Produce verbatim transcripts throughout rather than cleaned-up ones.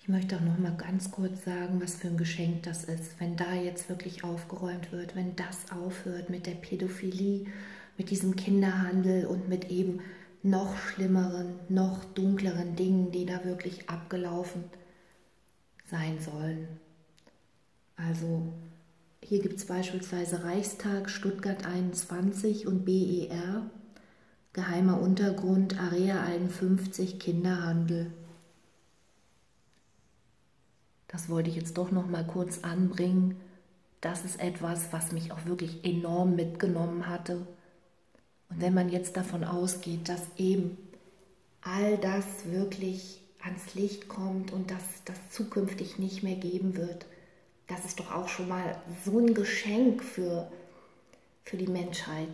Ich möchte auch noch mal ganz kurz sagen, was für ein Geschenk das ist, wenn da jetzt wirklich aufgeräumt wird, wenn das aufhört mit der Pädophilie, mit diesem Kinderhandel und mit eben noch schlimmeren, noch dunkleren Dingen, die da wirklich abgelaufen sein sollen. Also hier gibt es beispielsweise Reichstag, Stuttgart einundzwanzig und B E R, Geheimer Untergrund, Area einundfünfzig, Kinderhandel. Das wollte ich jetzt doch noch mal kurz anbringen. Das ist etwas, was mich auch wirklich enorm mitgenommen hatte. Und wenn man jetzt davon ausgeht, dass eben all das wirklich ans Licht kommt und dass das zukünftig nicht mehr geben wird, das ist doch auch schon mal so ein Geschenk für, für die Menschheit.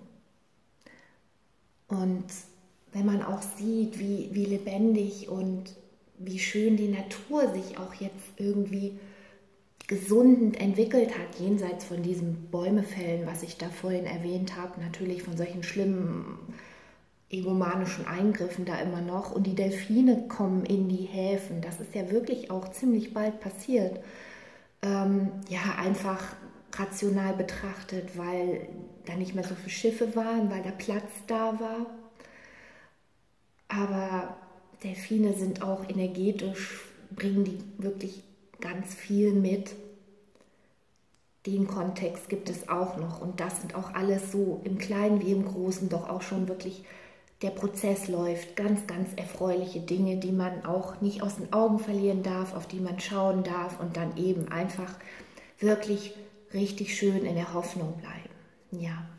Und wenn man auch sieht, wie, wie lebendig und wie schön die Natur sich auch jetzt irgendwie gesundend entwickelt hat, jenseits von diesem Bäumefällen, was ich da vorhin erwähnt habe, natürlich von solchen schlimmen egomanischen Eingriffen da immer noch. Und die Delfine kommen in die Häfen, das ist ja wirklich auch ziemlich bald passiert. Ähm, ja, einfach rational betrachtet, weil da nicht mehr so viele Schiffe waren, weil der Platz da war. Aber Delfine sind auch energetisch, bringen die wirklich ganz viel mit. Den Kontext gibt es auch noch und das sind auch alles so im Kleinen wie im Großen doch auch schon wirklich, der Prozess läuft, ganz, ganz erfreuliche Dinge, die man auch nicht aus den Augen verlieren darf, auf die man schauen darf und dann eben einfach wirklich richtig schön in der Hoffnung bleiben. Ja.